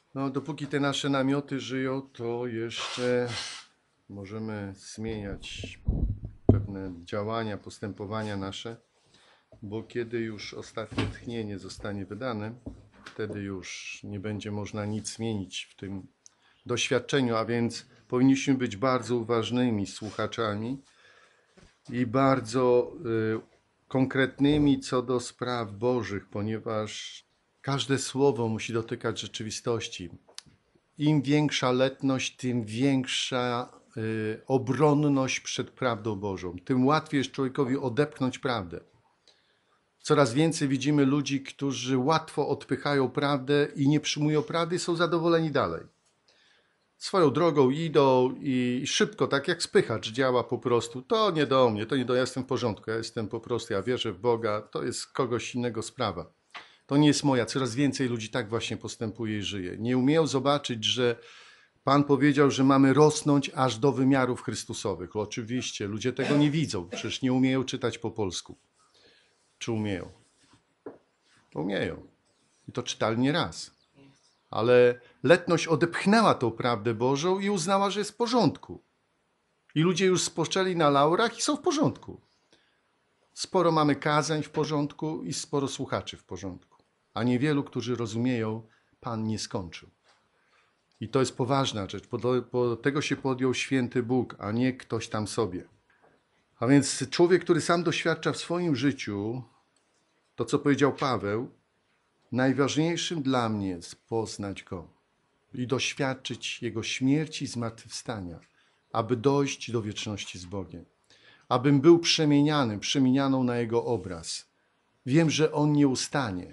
No, dopóki te nasze namioty żyją, to jeszcze możemy zmieniać pewne działania, postępowania nasze, bo kiedy już ostatnie tchnienie zostanie wydane, wtedy już nie będzie można nic zmienić w tym doświadczeniu, a więc powinniśmy być bardzo uważnymi słuchaczami i bardzo konkretnymi co do spraw Bożych, ponieważ każde słowo musi dotykać rzeczywistości. Im większa letność, tym większa obronność przed prawdą Bożą. Tym łatwiej jest człowiekowi odepchnąć prawdę. Coraz więcej widzimy ludzi, którzy łatwo odpychają prawdę i nie przyjmują prawdy i są zadowoleni dalej. Swoją drogą idą i szybko, tak jak spychacz działa po prostu. To nie do mnie, to nie do, ja jestem w porządku, ja jestem po prostu, ja wierzę w Boga, to jest kogoś innego sprawa. To nie jest moja. Coraz więcej ludzi tak właśnie postępuje i żyje. Nie umieją zobaczyć, że Pan powiedział, że mamy rosnąć aż do wymiarów Chrystusowych. Oczywiście, ludzie tego nie widzą, przecież nie umieją czytać po polsku. Czy umieją? Umieją. I to czytali nie raz. Ale letność odepchnęła tą prawdę Bożą i uznała, że jest w porządku. I ludzie już spoczęli na laurach i są w porządku. Sporo mamy kazań w porządku i sporo słuchaczy w porządku. A niewielu, którzy rozumieją, Pan nie skończył. I to jest poważna rzecz, bo tego się podjął święty Bóg, a nie ktoś tam sobie. A więc człowiek, który sam doświadcza w swoim życiu, to co powiedział Paweł, najważniejszym dla mnie jest poznać Go i doświadczyć Jego śmierci i zmartwychwstania, aby dojść do wieczności z Bogiem. Abym był przemienianą na Jego obraz. Wiem, że On nie ustanie.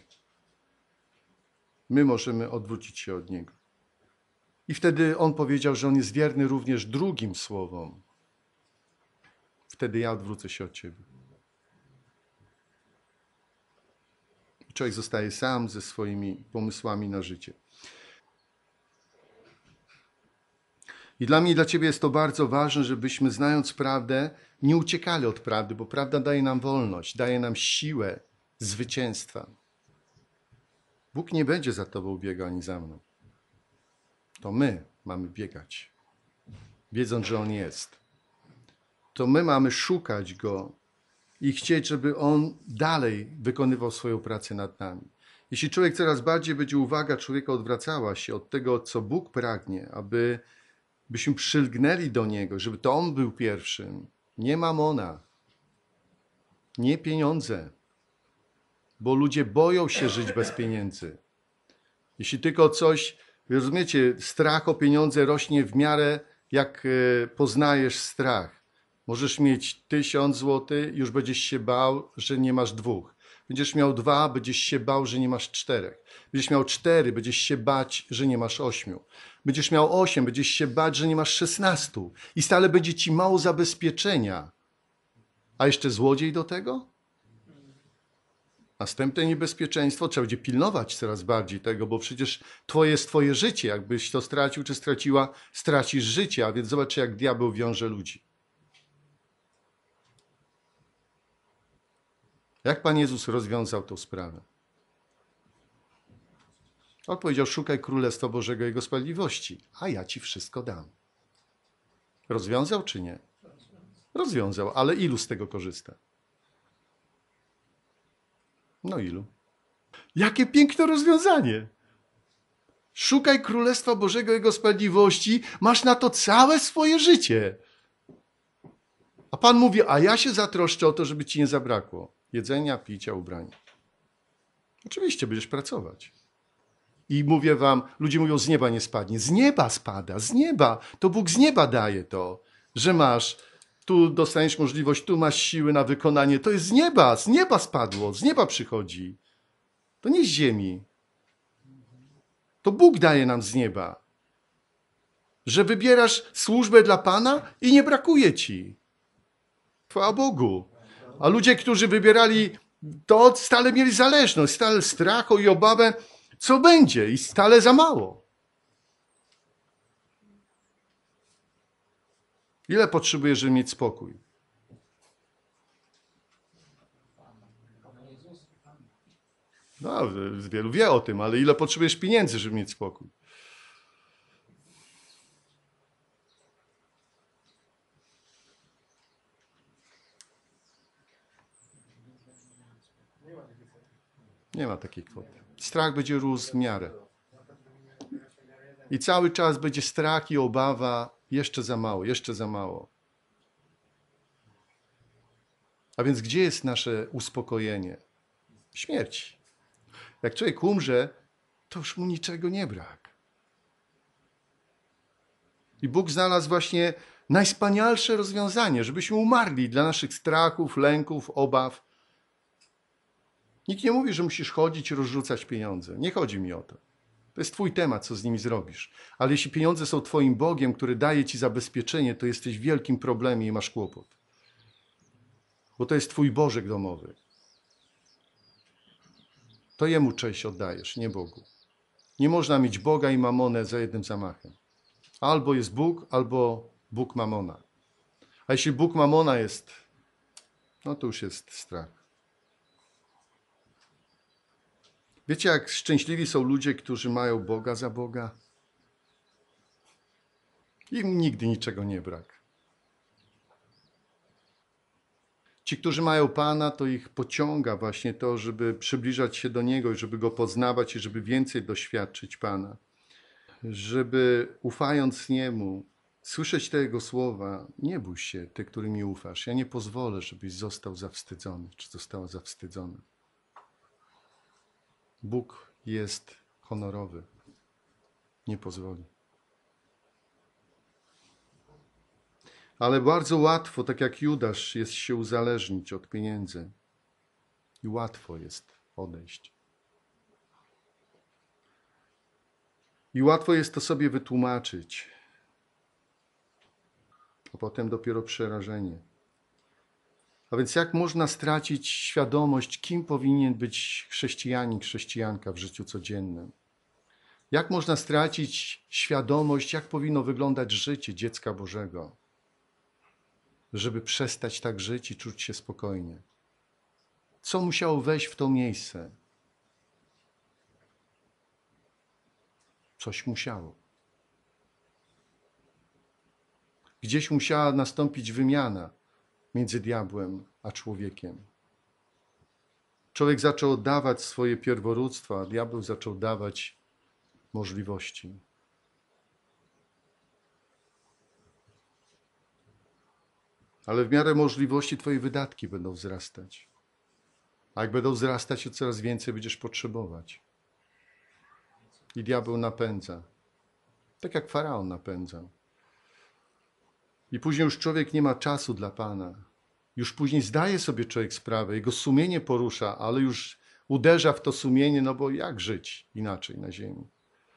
My możemy odwrócić się od Niego. I wtedy On powiedział, że On jest wierny również drugim słowom. Wtedy ja odwrócę się od Ciebie. Człowiek zostaje sam ze swoimi pomysłami na życie. I dla mnie i dla Ciebie jest to bardzo ważne, żebyśmy znając prawdę, nie uciekali od prawdy, bo prawda daje nam wolność, daje nam siłę zwycięstwa. Bóg nie będzie za Tobą biegał ani za mną. To my mamy biegać, wiedząc, że On jest. To my mamy szukać Go i chcieć, żeby On dalej wykonywał swoją pracę nad nami. Jeśli człowiek coraz bardziej będzie uwaga człowieka odwracała się od tego, co Bóg pragnie, byśmy przylgnęli do Niego, żeby to On był pierwszym, nie mamona, nie pieniądze, bo ludzie boją się żyć bez pieniędzy. Jeśli tylko coś, rozumiecie, strach o pieniądze rośnie w miarę jak poznajesz strach. Możesz mieć 1000 złotych, już będziesz się bał, że nie masz 2. Będziesz miał 2, będziesz się bał, że nie masz 4. Będziesz miał 4, będziesz się bać, że nie masz 8. Będziesz miał 8, będziesz się bać, że nie masz 16. I stale będzie ci mało zabezpieczenia. A jeszcze złodziej do tego? Następne niebezpieczeństwo, trzeba będzie pilnować coraz bardziej tego, bo przecież twoje jest twoje życie. Jakbyś to stracił czy straciła, stracisz życie. A więc zobacz, jak diabeł wiąże ludzi. Jak Pan Jezus rozwiązał tę sprawę? On powiedział, szukaj Królestwa Bożego i Jego sprawiedliwości, a ja Ci wszystko dam. Rozwiązał czy nie? Rozwiązał, ale ilu z tego korzysta? No ilu? Jakie piękne rozwiązanie! Szukaj Królestwa Bożego i Jego sprawiedliwości, masz na to całe swoje życie. A Pan mówi, a ja się zatroszczę o to, żeby Ci nie zabrakło jedzenia, picia, ubrania. Oczywiście będziesz pracować. I mówię wam, ludzie mówią, z nieba nie spadnie. Z nieba spada, z nieba. To Bóg z nieba daje to, że masz, tu dostaniesz możliwość, tu masz siły na wykonanie. To jest z nieba spadło, z nieba przychodzi. To nie z ziemi. To Bóg daje nam z nieba. Że wybierasz służbę dla Pana i nie brakuje ci. Chwała Bogu. A ludzie, którzy wybierali to, stale mieli zależność, stale strach i obawę, co będzie i stale za mało. Ile potrzebujesz, żeby mieć spokój? No, wielu wie o tym, ale ile potrzebujesz pieniędzy, żeby mieć spokój? Nie ma takiej kwoty. Strach będzie rósł w miarę. I cały czas będzie strach i obawa, jeszcze za mało, jeszcze za mało. A więc gdzie jest nasze uspokojenie? W śmierci. Jak człowiek umrze, to już mu niczego nie brak. I Bóg znalazł właśnie najwspanialsze rozwiązanie, żebyśmy umarli dla naszych strachów, lęków, obaw. Nikt nie mówi, że musisz chodzić i rozrzucać pieniądze. Nie chodzi mi o to. To jest twój temat, co z nimi zrobisz. Ale jeśli pieniądze są twoim Bogiem, który daje ci zabezpieczenie, to jesteś w wielkim problemie i masz kłopot. Bo to jest twój Bożek domowy. To Jemu cześć oddajesz, nie Bogu. Nie można mieć Boga i mamonę za jednym zamachem. Albo jest Bóg, albo Bóg mamona. A jeśli Bóg mamona jest, no to już jest strach. Wiecie, jak szczęśliwi są ludzie, którzy mają Boga za Boga? Im nigdy niczego nie brak. Ci, którzy mają Pana, to ich pociąga właśnie to, żeby przybliżać się do Niego i żeby Go poznawać i żeby więcej doświadczyć Pana. Żeby ufając Niemu, słyszeć te Jego słowa, nie bój się, Ty, który mi ufasz. Ja nie pozwolę, żebyś został zawstydzony, czy została zawstydzona. Bóg jest honorowy. Nie pozwoli. Ale bardzo łatwo, tak jak Judasz, jest się uzależnić od pieniędzy. I łatwo jest odejść. I łatwo jest to sobie wytłumaczyć. A potem dopiero przerażenie. A więc jak można stracić świadomość, kim powinien być chrześcijanin, chrześcijanka w życiu codziennym? Jak można stracić świadomość, jak powinno wyglądać życie dziecka Bożego, żeby przestać tak żyć i czuć się spokojnie? Co musiało wejść w to miejsce? Coś musiało. Gdzieś musiała nastąpić wymiana między diabłem a człowiekiem. Człowiek zaczął oddawać swoje pierworództwo, a diabeł zaczął dawać możliwości. Ale w miarę możliwości twoje wydatki będą wzrastać. A jak będą wzrastać, to coraz więcej będziesz potrzebować. I diabeł napędza. Tak jak Faraon napędzał. I później już człowiek nie ma czasu dla Pana. Już później zdaje sobie człowiek sprawę, jego sumienie porusza, ale już uderza w to sumienie, no bo jak żyć inaczej na ziemi?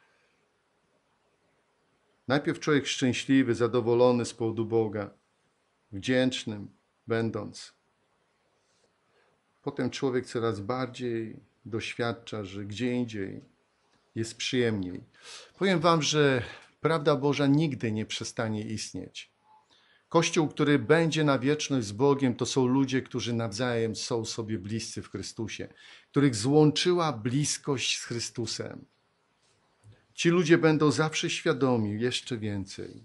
Najpierw człowiek szczęśliwy, zadowolony z powodu Boga, wdzięcznym będąc. Potem człowiek coraz bardziej doświadcza, że gdzie indziej jest przyjemniej. Powiem wam, że prawda Boża nigdy nie przestanie istnieć. Kościół, który będzie na wieczność z Bogiem, to są ludzie, którzy nawzajem są sobie bliscy w Chrystusie, których złączyła bliskość z Chrystusem. Ci ludzie będą zawsze świadomi jeszcze więcej.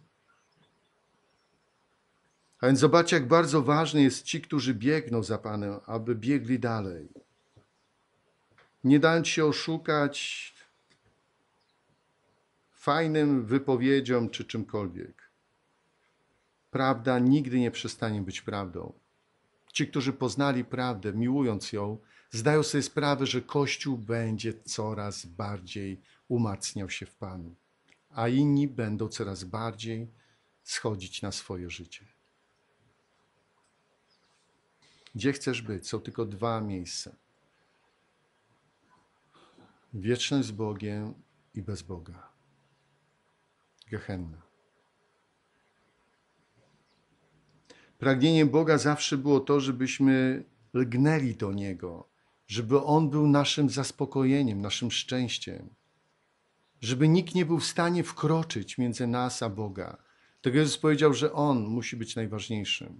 A więc zobaczcie, jak bardzo ważny jest ci, którzy biegną za Panem, aby biegli dalej. Nie dając się oszukać fajnym wypowiedziom czy czymkolwiek. Prawda nigdy nie przestanie być prawdą. Ci, którzy poznali prawdę, miłując ją, zdają sobie sprawę, że Kościół będzie coraz bardziej umacniał się w Panu, a inni będą coraz bardziej schodzić na swoje życie. Gdzie chcesz być? Są tylko dwa miejsca. Wieczność z Bogiem i bez Boga. Gehenna. Pragnieniem Boga zawsze było to, żebyśmy lgnęli do Niego, żeby On był naszym zaspokojeniem, naszym szczęściem, żeby nikt nie był w stanie wkroczyć między nas a Boga. Tego Jezus powiedział, że On musi być najważniejszym.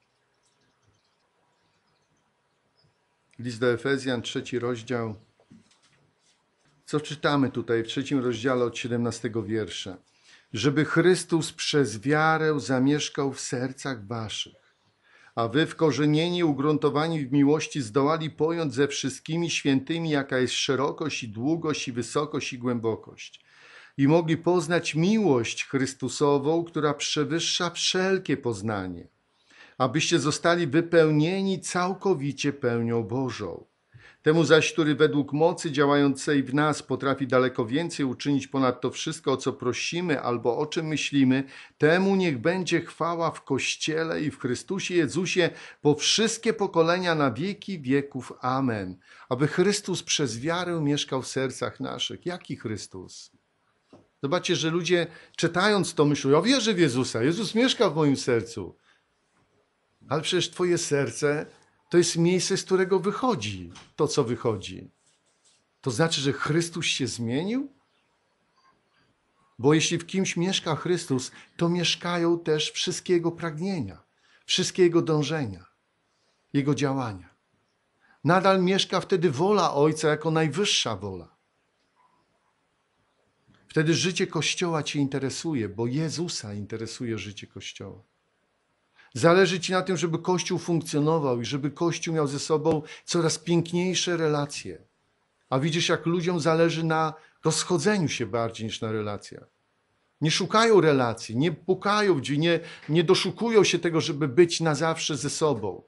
List do Efezjan, 3 rozdział. Co czytamy tutaj w 3 rozdziale od 17 wiersza? Żeby Chrystus przez wiarę zamieszkał w sercach waszych, a wy wkorzenieni, ugruntowani w miłości zdołali pojąć ze wszystkimi świętymi, jaka jest szerokość i długość i wysokość i głębokość. I mogli poznać miłość Chrystusową, która przewyższa wszelkie poznanie, abyście zostali wypełnieni całkowicie pełnią Bożą. Temu zaś, który według mocy działającej w nas potrafi daleko więcej uczynić ponad to wszystko, o co prosimy albo o czym myślimy, temu niech będzie chwała w Kościele i w Chrystusie Jezusie po wszystkie pokolenia na wieki wieków. Amen. Aby Chrystus przez wiarę mieszkał w sercach naszych. Jaki Chrystus? Zobaczcie, że ludzie czytając to myślą, ja wierzę w Jezusa, Jezus mieszka w moim sercu. Ale przecież twoje serce to jest miejsce, z którego wychodzi to, co wychodzi. To znaczy, że Chrystus się zmienił? Bo jeśli w kimś mieszka Chrystus, to mieszkają też wszystkie Jego pragnienia, wszystkie Jego dążenia, Jego działania. Nadal mieszka wtedy wola Ojca jako najwyższa wola. Wtedy życie Kościoła cię interesuje, bo Jezusa interesuje życie Kościoła. Zależy ci na tym, żeby Kościół funkcjonował i żeby Kościół miał ze sobą coraz piękniejsze relacje. A widzisz, jak ludziom zależy na rozchodzeniu się bardziej niż na relacjach. Nie szukają relacji, nie pukają w drzwi, nie doszukują się tego, żeby być na zawsze ze sobą.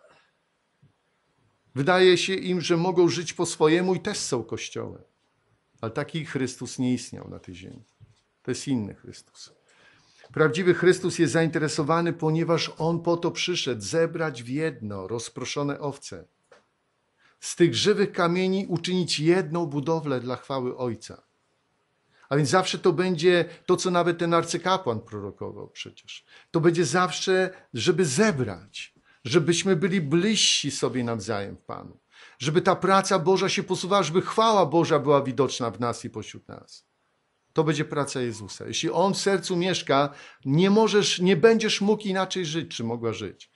Wydaje się im, że mogą żyć po swojemu i też są Kościołem. Ale taki Chrystus nie istniał na tej ziemi. To jest inny Chrystus. Prawdziwy Chrystus jest zainteresowany, ponieważ On po to przyszedł, zebrać w jedno rozproszone owce. Z tych żywych kamieni uczynić jedną budowlę dla chwały Ojca. A więc zawsze to będzie to, co nawet ten arcykapłan prorokował przecież. To będzie zawsze, żeby zebrać, żebyśmy byli bliżsi sobie nawzajem w Panu. Żeby ta praca Boża się posuwała, żeby chwała Boża była widoczna w nas i pośród nas. To będzie praca Jezusa. Jeśli On w sercu mieszka, nie będziesz mógł inaczej żyć, czy mogła żyć.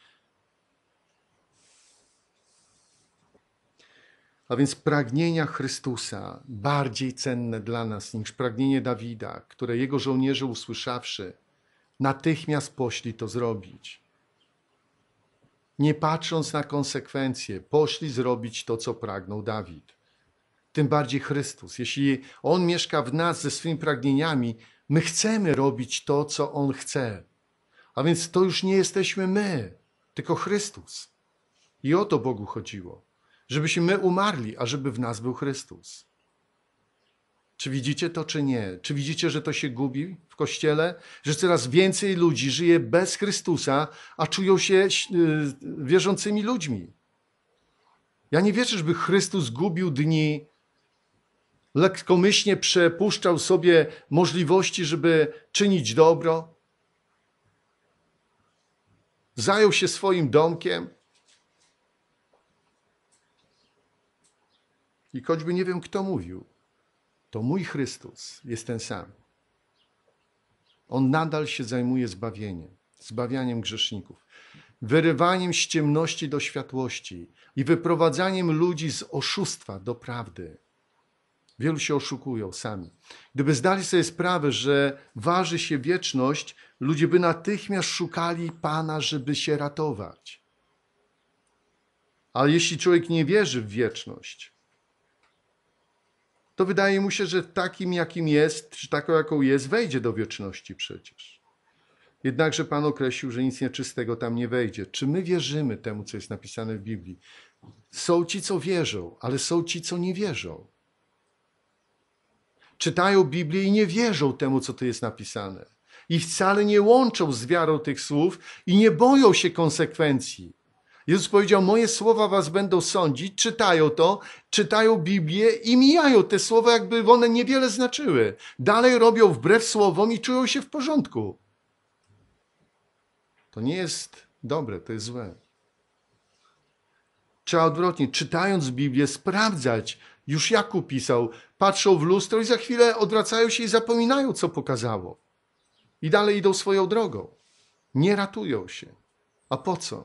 A więc pragnienia Chrystusa bardziej cenne dla nas niż pragnienie Dawida, które jego żołnierze usłyszawszy, natychmiast poszli to zrobić. Nie patrząc na konsekwencje, poszli zrobić to, co pragnął Dawid. Tym bardziej Chrystus. Jeśli On mieszka w nas ze swymi pragnieniami, my chcemy robić to, co On chce. A więc to już nie jesteśmy my, tylko Chrystus. I o to Bogu chodziło. Żebyśmy my umarli, a żeby w nas był Chrystus. Czy widzicie to, czy nie? Czy widzicie, że to się gubi w Kościele? Że coraz więcej ludzi żyje bez Chrystusa, a czują się wierzącymi ludźmi. Ja nie wierzę, żeby Chrystus gubił dni, lekkomyślnie przepuszczał sobie możliwości, żeby czynić dobro. Zajął się swoim domkiem. I choćby nie wiem, kto mówił, to mój Chrystus jest ten sam. On nadal się zajmuje zbawianiem grzeszników, wyrywaniem z ciemności do światłości i wyprowadzaniem ludzi z oszustwa do prawdy. Wielu się oszukują sami. Gdyby zdali sobie sprawę, że waży się wieczność, ludzie by natychmiast szukali Pana, żeby się ratować. Ale jeśli człowiek nie wierzy w wieczność, to wydaje mu się, że takim, jakim jest, czy taką, jaką jest, wejdzie do wieczności przecież. Jednakże Pan określił, że nic nieczystego tam nie wejdzie. Czy my wierzymy temu, co jest napisane w Biblii? Są ci, co wierzą, ale są ci, co nie wierzą. Czytają Biblię i nie wierzą temu, co tu jest napisane. I wcale nie łączą z wiarą tych słów i nie boją się konsekwencji. Jezus powiedział, moje słowa was będą sądzić, czytają to, czytają Biblię i mijają te słowa, jakby one niewiele znaczyły. Dalej robią wbrew słowom i czują się w porządku. To nie jest dobre, to jest złe. Trzeba odwrotnie, czytając Biblię, sprawdzać. Już Jakub pisał, patrzą w lustro i za chwilę odwracają się i zapominają, co pokazało. I dalej idą swoją drogą. Nie ratują się. A po co?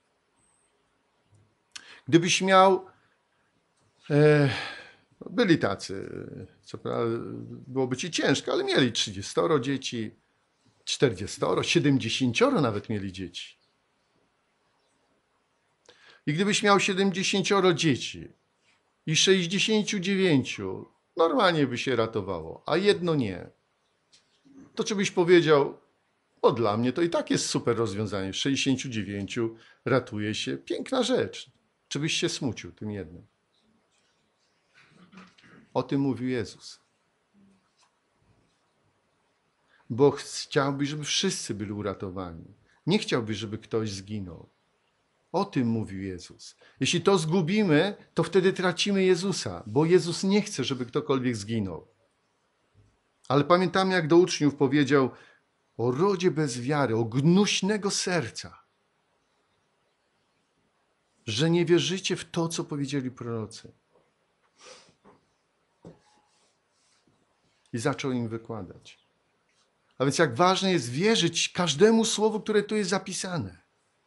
Gdybyś miał... byli tacy, co prawda byłoby ci ciężko, ale mieli 30 dzieci, 40, 70 nawet mieli dzieci. I gdybyś miał 70 dzieci i 69, normalnie by się ratowało, a jedno nie. To czy byś powiedział, o dla mnie to i tak jest super rozwiązanie, 69 ratuje się, piękna rzecz. Czy byś się smucił tym jednym? O tym mówił Jezus. Bo chciałby, żeby wszyscy byli uratowani. Nie chciałby, żeby ktoś zginął. O tym mówił Jezus. Jeśli to zgubimy, to wtedy tracimy Jezusa, bo Jezus nie chce, żeby ktokolwiek zginął. Ale pamiętamy, jak do uczniów powiedział o rodzie bez wiary, o gnuśnego serca, że nie wierzycie w to, co powiedzieli prorocy. I zaczął im wykładać. A więc jak ważne jest wierzyć każdemu słowu, które tu jest zapisane.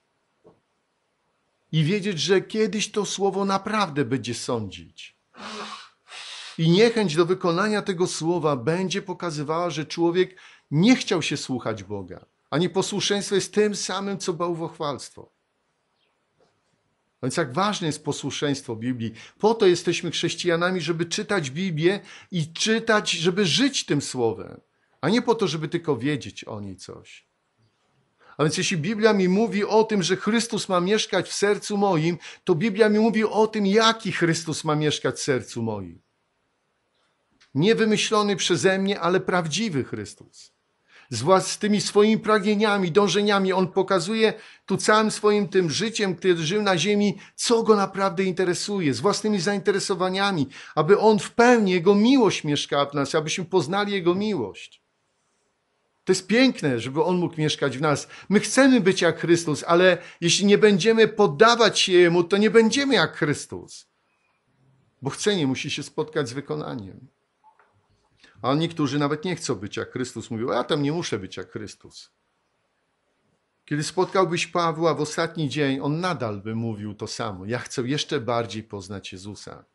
I wiedzieć, że kiedyś to słowo naprawdę będzie sądzić. I niechęć do wykonania tego słowa będzie pokazywała, że człowiek nie chciał się słuchać Boga. A nieposłuszeństwo jest tym samym, co bałwochwalstwo. Więc jak ważne jest posłuszeństwo Biblii. Po to jesteśmy chrześcijanami, żeby czytać Biblię i czytać, żeby żyć tym słowem. A nie po to, żeby tylko wiedzieć o niej coś. A więc jeśli Biblia mi mówi o tym, że Chrystus ma mieszkać w sercu moim, to Biblia mi mówi o tym, jaki Chrystus ma mieszkać w sercu moim. Nie wymyślony przeze mnie, ale prawdziwy Chrystus. Z tymi swoimi pragnieniami, dążeniami. On pokazuje tu całym swoim tym życiem, który żył na ziemi, co go naprawdę interesuje, z własnymi zainteresowaniami, aby on w pełni, Jego miłość mieszkała w nas, abyśmy poznali Jego miłość. To jest piękne, żeby On mógł mieszkać w nas. My chcemy być jak Chrystus, ale jeśli nie będziemy poddawać się Jemu, to nie będziemy jak Chrystus. Bo chcenie musi się spotkać z wykonaniem. A niektórzy nawet nie chcą być jak Chrystus. Mówią, ja tam nie muszę być jak Chrystus. Kiedy spotkałbyś Pawła w ostatni dzień, on nadal by mówił to samo. Ja chcę jeszcze bardziej poznać Jezusa.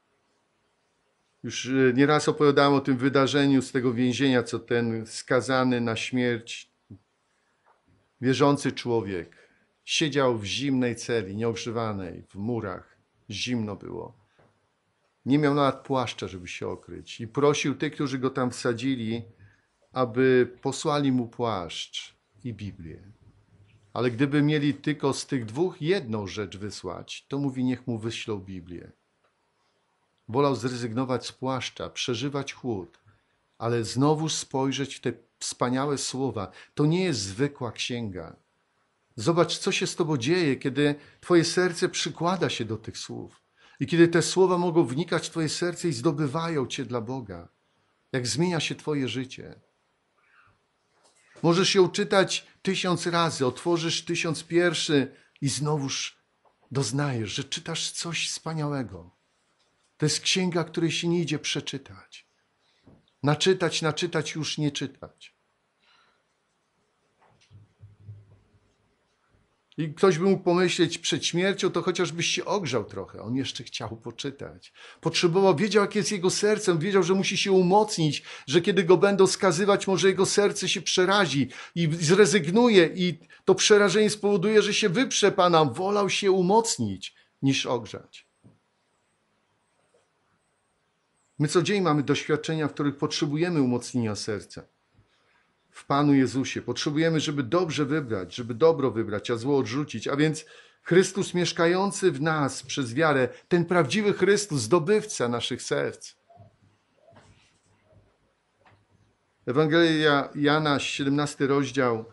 Już nieraz opowiadałem o tym wydarzeniu z tego więzienia, co ten skazany na śmierć, wierzący człowiek siedział w zimnej celi, nieogrzewanej, w murach. Zimno było. Nie miał nawet płaszcza, żeby się okryć. I prosił tych, którzy go tam wsadzili, aby posłali mu płaszcz i Biblię. Ale gdyby mieli tylko z tych dwóch jedną rzecz wysłać, to mówi, niech mu wyślą Biblię. Wolał zrezygnować z płaszcza, przeżywać chłód, ale znowu spojrzeć w te wspaniałe słowa. To nie jest zwykła księga. Zobacz, co się z tobą dzieje, kiedy twoje serce przykłada się do tych słów. I kiedy te słowa mogą wnikać w twoje serce i zdobywają cię dla Boga. Jak zmienia się twoje życie. Możesz ją czytać 1000 razy, otworzysz 1001 i znowuż doznajesz, że czytasz coś wspaniałego. To jest księga, której się nie idzie przeczytać. Naczytać, już nie czytać. I ktoś by mógł pomyśleć, przed śmiercią to chociażbyś się ogrzał trochę. On jeszcze chciał poczytać. Potrzebował, wiedział, jak jest jego sercem, wiedział, że musi się umocnić, że kiedy go będą skazywać, może jego serce się przerazi i zrezygnuje i to przerażenie spowoduje, że się wyprze Pana. Wolał się umocnić, niż ogrzać. My co dzień mamy doświadczenia, w których potrzebujemy umocnienia serca. W Panu Jezusie. Potrzebujemy, żeby dobrze wybrać, żeby dobro wybrać, a zło odrzucić. A więc Chrystus mieszkający w nas przez wiarę, ten prawdziwy Chrystus, zdobywca naszych serc. Ewangelia Jana, 17 rozdział,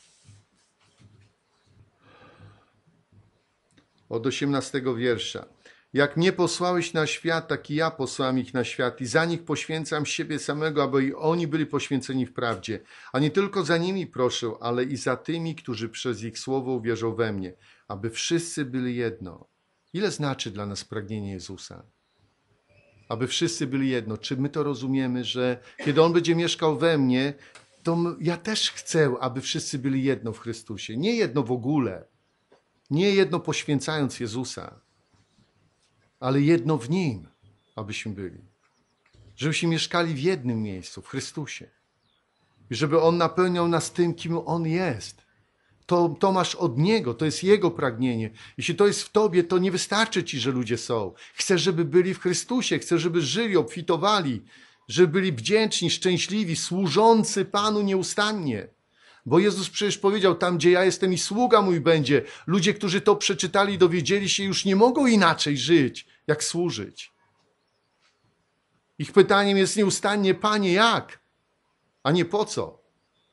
od 18 wiersza. Jak mnie posłałeś na świat, tak i ja posłałem ich na świat i za nich poświęcam siebie samego, aby i oni byli poświęceni w prawdzie. A nie tylko za nimi proszę, ale i za tymi, którzy przez ich słowo uwierzą we mnie, aby wszyscy byli jedno. Ile znaczy dla nas pragnienie Jezusa? Aby wszyscy byli jedno. Czy my to rozumiemy, że kiedy On będzie mieszkał we mnie, to ja też chcę, aby wszyscy byli jedno w Chrystusie. Nie jedno w ogóle. Nie jedno poświęcając Jezusa. Ale jedno w Nim, abyśmy byli. Żebyśmy mieszkali w jednym miejscu, w Chrystusie. I żeby On napełniał nas tym, kim On jest. to masz od Niego, to jest Jego pragnienie. Jeśli to jest w tobie, to nie wystarczy ci, że ludzie są. Chcesz, żeby byli w Chrystusie, chcesz, żeby żyli, obfitowali, żeby byli wdzięczni, szczęśliwi, służący Panu nieustannie. Bo Jezus przecież powiedział, tam gdzie ja jestem i sługa mój będzie. Ludzie, którzy to przeczytali, dowiedzieli się, już nie mogą inaczej żyć, jak służyć. Ich pytaniem jest nieustannie, Panie, jak? A nie po co?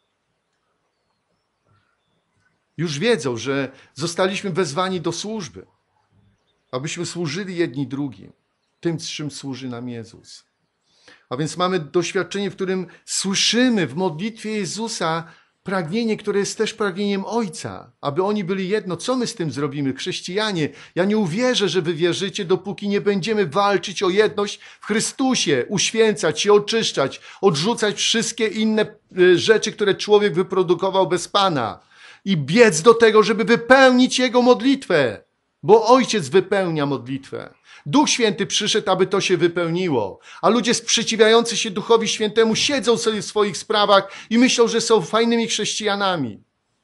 Już wiedzą, że zostaliśmy wezwani do służby, abyśmy służyli jedni drugim, tym, czym służy nam Jezus. A więc mamy doświadczenie, w którym słyszymy w modlitwie Jezusa pragnienie, które jest też pragnieniem Ojca, aby oni byli jedno. Co my z tym zrobimy? Chrześcijanie, ja nie uwierzę, że wy wierzycie, dopóki nie będziemy walczyć o jedność w Chrystusie, uświęcać się, oczyszczać, odrzucać wszystkie inne rzeczy, które człowiek wyprodukował bez Pana i biec do tego, żeby wypełnić Jego modlitwę, bo Ojciec wypełnia modlitwę. Duch Święty przyszedł, aby to się wypełniło, a ludzie sprzeciwiający się Duchowi Świętemu siedzą sobie w swoich sprawach i myślą, że są fajnymi chrześcijanami.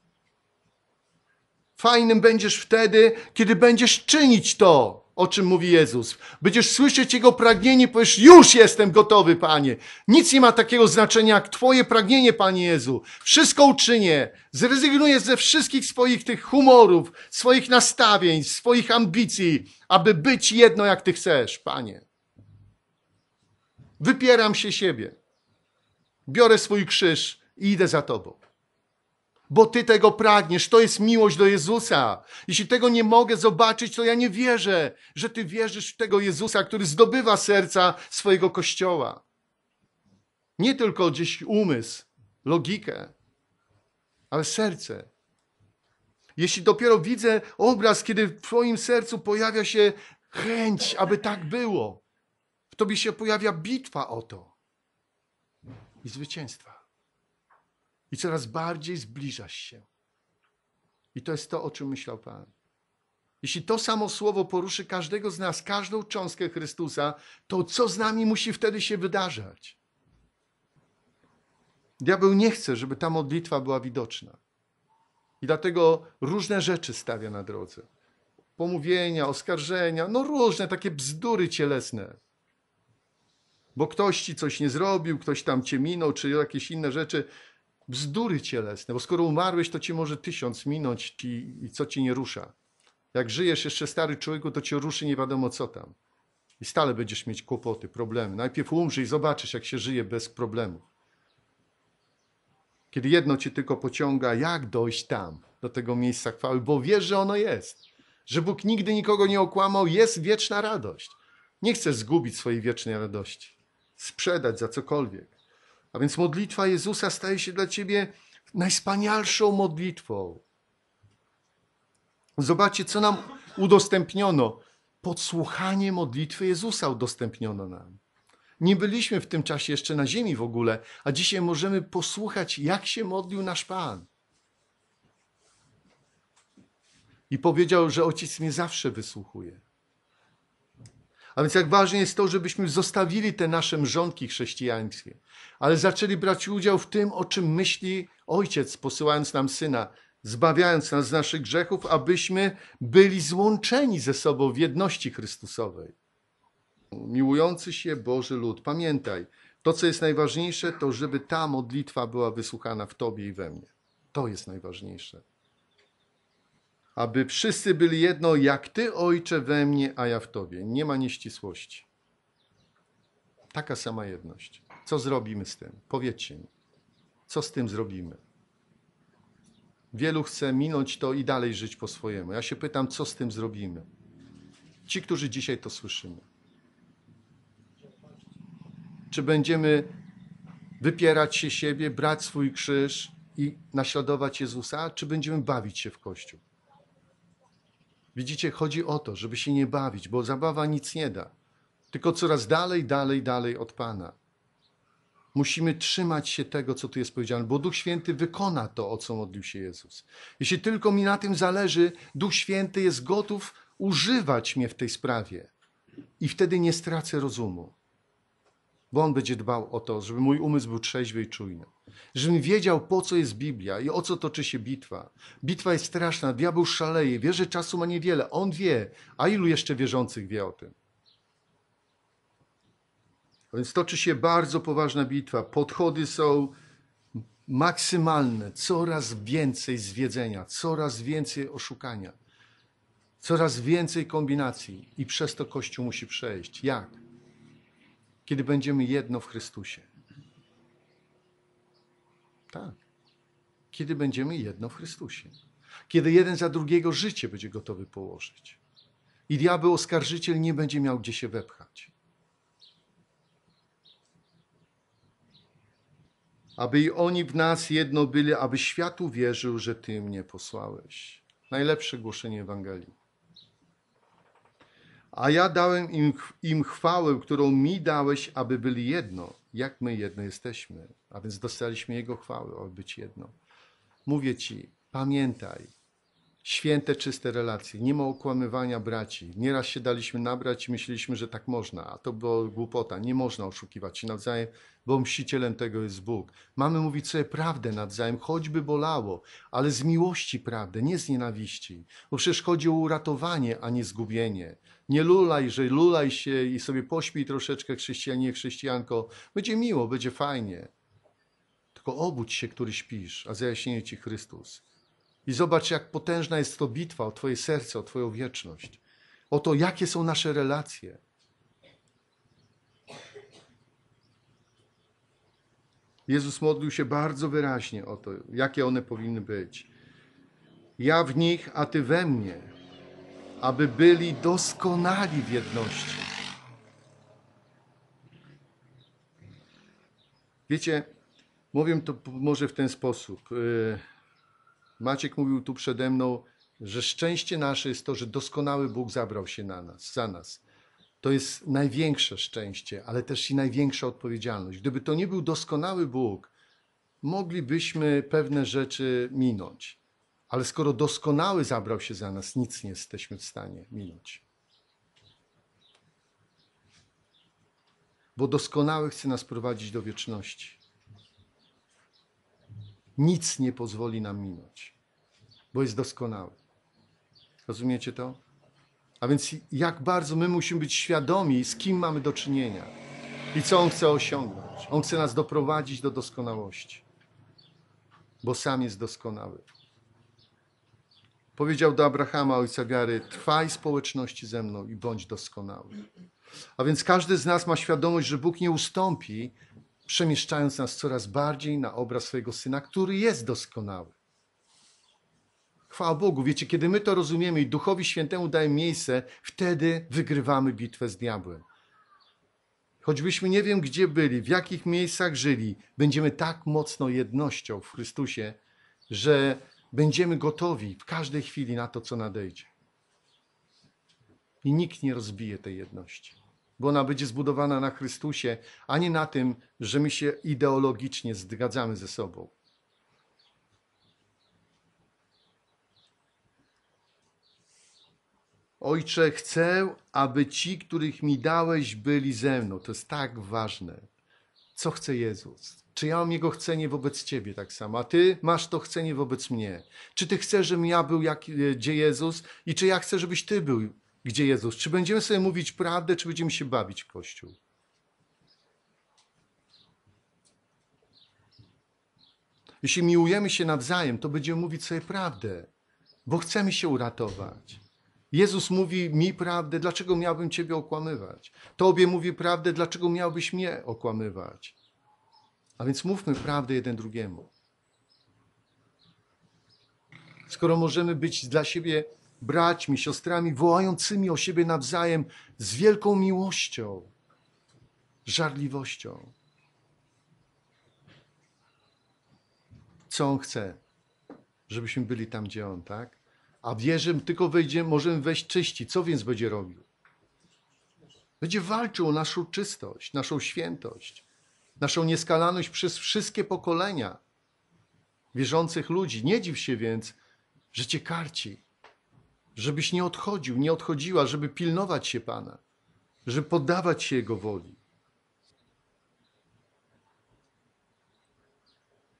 Fajnym będziesz wtedy, kiedy będziesz czynić to, o czym mówi Jezus. Będziesz słyszeć Jego pragnienie, powiesz, już jestem gotowy, Panie. Nic nie ma takiego znaczenia jak Twoje pragnienie, Panie Jezu. Wszystko uczynię. Zrezygnuję ze wszystkich swoich tych humorów, swoich nastawień, swoich ambicji, aby być jedno jak Ty chcesz, Panie. Wypieram się siebie. Biorę swój krzyż i idę za Tobą. Bo Ty tego pragniesz, to jest miłość do Jezusa. Jeśli tego nie mogę zobaczyć, to ja nie wierzę, że Ty wierzysz w tego Jezusa, który zdobywa serca swojego Kościoła. Nie tylko gdzieś umysł, logikę, ale serce. Jeśli dopiero widzę obraz, kiedy w Twoim sercu pojawia się chęć, aby tak było, w Tobie się pojawia bitwa o to i zwycięstwa. I coraz bardziej zbliżasz się. I to jest to, o czym myślał Pan. Jeśli to samo słowo poruszy każdego z nas, każdą cząstkę Chrystusa, to co z nami musi wtedy się wydarzać? Diabeł nie chce, żeby ta modlitwa była widoczna. I dlatego różne rzeczy stawia na drodze. Pomówienia, oskarżenia, no różne takie bzdury cielesne. Bo ktoś ci coś nie zrobił, ktoś tam cię minął, czy jakieś inne rzeczy. Bzdury cielesne, bo skoro umarłeś, to ci może 1000 minąć i co ci nie rusza. Jak żyjesz jeszcze stary człowieku, to cię ruszy nie wiadomo co tam. I stale będziesz mieć kłopoty, problemy. Najpierw umrzyj i zobaczysz, jak się żyje bez problemów. Kiedy jedno cię tylko pociąga, jak dojść tam, do tego miejsca chwały, bo wiesz, że ono jest. Że Bóg nigdy nikogo nie okłamał, jest wieczna radość. Nie chcesz zgubić swojej wiecznej radości. Sprzedać za cokolwiek. A więc modlitwa Jezusa staje się dla ciebie najwspanialszą modlitwą. Zobaczcie, co nam udostępniono. Podsłuchanie modlitwy Jezusa udostępniono nam. Nie byliśmy w tym czasie jeszcze na ziemi w ogóle, a dzisiaj możemy posłuchać, jak się modlił nasz Pan. I powiedział, że Ojciec mnie zawsze wysłuchuje. A więc jak ważne jest to, żebyśmy zostawili te nasze mrzonki chrześcijańskie, ale zaczęli brać udział w tym, o czym myśli Ojciec, posyłając nam Syna, zbawiając nas z naszych grzechów, abyśmy byli złączeni ze sobą w jedności Chrystusowej. Miłujący się Boży lud, pamiętaj, to co jest najważniejsze, to żeby ta modlitwa była wysłuchana w Tobie i we mnie. To jest najważniejsze. Aby wszyscy byli jedno, jak Ty, Ojcze, we mnie, a ja w Tobie. Nie ma nieścisłości. Taka sama jedność. Co zrobimy z tym? Powiedzcie mi. Co z tym zrobimy? Wielu chce minąć to i dalej żyć po swojemu. Ja się pytam, co z tym zrobimy? Ci, którzy dzisiaj to słyszymy. Czy będziemy wypierać się siebie, brać swój krzyż i naśladować Jezusa, czy będziemy bawić się w Kościół? Widzicie, chodzi o to, żeby się nie bawić, bo zabawa nic nie da. Tylko coraz dalej od Pana. Musimy trzymać się tego, co tu jest powiedziane, bo Duch Święty wykona to, o co modlił się Jezus. Jeśli tylko mi na tym zależy, Duch Święty jest gotów używać mnie w tej sprawie. I wtedy nie stracę rozumu. Bo On będzie dbał o to, żeby mój umysł był trzeźwy i czujny. Żebym wiedział, po co jest Biblia i o co toczy się bitwa. Bitwa jest straszna, diabeł szaleje, wie, że czasu ma niewiele. On wie, a ilu jeszcze wierzących wie o tym? A więc toczy się bardzo poważna bitwa. Podchody są maksymalne, coraz więcej zwiedzenia, coraz więcej oszukania, coraz więcej kombinacji i przez to Kościół musi przejść. Jak? Kiedy będziemy jedno w Chrystusie. Tak. Kiedy będziemy jedno w Chrystusie. Kiedy jeden za drugiego życie będzie gotowy położyć. I diabeł oskarżyciel nie będzie miał gdzie się wepchać. Aby i oni w nas jedno byli, aby świat uwierzył, że Ty mnie posłałeś. Najlepsze głoszenie Ewangelii. A ja dałem im chwałę, którą mi dałeś, aby byli jedno, jak my jedno jesteśmy. A więc dostaliśmy Jego chwałę, aby być jedno. Mówię Ci, pamiętaj, święte, czyste relacje, nie ma okłamywania braci. Nieraz się daliśmy nabrać i myśleliśmy, że tak można, a to była głupota. Nie można oszukiwać się nawzajem, bo mścicielem tego jest Bóg. Mamy mówić sobie prawdę nawzajem, choćby bolało, ale z miłości prawdę, nie z nienawiści. Bo przecież chodzi o uratowanie, a nie zgubienie. Nie lulaj się i sobie pośpij troszeczkę, chrześcijanie, chrześcijanko. Będzie miło, będzie fajnie. Tylko obudź się, który śpisz, a zajaśnieje Ci Chrystus. I zobacz, jak potężna jest to bitwa o Twoje serce, o Twoją wieczność. O to, jakie są nasze relacje. Jezus modlił się bardzo wyraźnie o to, jakie one powinny być. Ja w nich, a Ty we mnie, aby byli doskonali w jedności. Wiecie, mówię to może w ten sposób. Maciek mówił tu przede mną, że szczęście nasze jest to, że doskonały Bóg zabrał się za nas. To jest największe szczęście, ale też i największa odpowiedzialność. Gdyby to nie był doskonały Bóg, moglibyśmy pewne rzeczy minąć. Ale skoro doskonały zabrał się za nas, nic nie jesteśmy w stanie minąć. Bo doskonały chce nas prowadzić do wieczności. Nic nie pozwoli nam minąć, bo jest doskonały. Rozumiecie to? A więc jak bardzo my musimy być świadomi, z kim mamy do czynienia i co On chce osiągnąć. On chce nas doprowadzić do doskonałości, bo sam jest doskonały. Powiedział do Abrahama, ojca wiary, trwaj w społeczności ze mną i bądź doskonały. A więc każdy z nas ma świadomość, że Bóg nie ustąpi, przemieszczając nas coraz bardziej na obraz swojego Syna, który jest doskonały. Chwała Bogu, wiecie, kiedy my to rozumiemy i Duchowi Świętemu daje miejsce, wtedy wygrywamy bitwę z diabłem. Choćbyśmy nie wiem gdzie byli, w jakich miejscach żyli, będziemy tak mocno jednością w Chrystusie, że będziemy gotowi w każdej chwili na to, co nadejdzie. I nikt nie rozbije tej jedności, bo ona będzie zbudowana na Chrystusie, a nie na tym, że my się ideologicznie zgadzamy ze sobą. Ojcze, chcę, aby ci, których mi dałeś, byli ze mną. To jest tak ważne. Co chce Jezus? Czy ja mam Jego chcenie wobec Ciebie tak samo, a Ty masz to chcenie wobec mnie? Czy Ty chcesz, żebym ja był gdzie Jezus i czy ja chcę, żebyś Ty był gdzie Jezus? Czy będziemy sobie mówić prawdę, czy będziemy się bawić w Kościół? Jeśli miłujemy się nawzajem, to będziemy mówić sobie prawdę, bo chcemy się uratować. Jezus mówi mi prawdę, dlaczego miałbym Ciebie okłamywać? Tobie mówi prawdę, dlaczego miałbyś mnie okłamywać? A więc mówmy prawdę jeden drugiemu. Skoro możemy być dla siebie braćmi, siostrami, wołającymi o siebie nawzajem z wielką miłością, żarliwością. Co On chce? Żebyśmy byli tam, gdzie On, tak? A wie, że tylko możemy wejść czyści. Co więc będzie robił? Będzie walczył o naszą czystość, naszą świętość, naszą nieskalaność przez wszystkie pokolenia wierzących ludzi. Nie dziw się więc, że Cię karci, żebyś nie odchodził, nie odchodziła, żeby pilnować się Pana, żeby poddawać się Jego woli.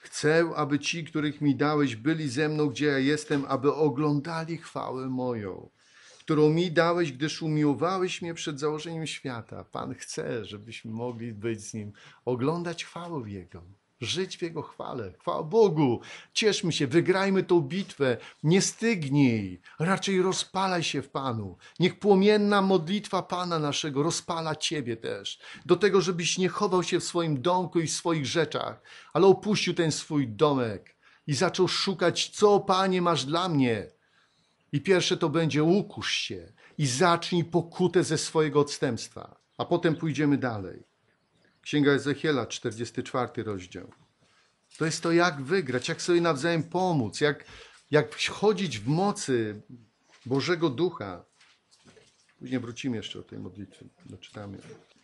Chcę, aby ci, których mi dałeś, byli ze mną, gdzie ja jestem, aby oglądali chwałę moją, którą mi dałeś, gdyż umiłowałeś mnie przed założeniem świata. Pan chce, żebyśmy mogli być z Nim, oglądać chwałę Jego, żyć w Jego chwale. Chwała Bogu, cieszmy się, wygrajmy tą bitwę, nie stygnij, raczej rozpalaj się w Panu. Niech płomienna modlitwa Pana naszego rozpala Ciebie też, do tego, żebyś nie chował się w swoim domku i w swoich rzeczach, ale opuścił ten swój domek i zaczął szukać, co Panie masz dla mnie. I pierwsze to będzie: ukusz się i zacznij pokutę ze swojego odstępstwa. A potem pójdziemy dalej. Księga Ezechiela, 44 rozdział. To jest to, jak wygrać, jak sobie nawzajem pomóc, jak chodzić w mocy Bożego Ducha. Później wrócimy jeszcze do tej modlitwy. Doczytamy.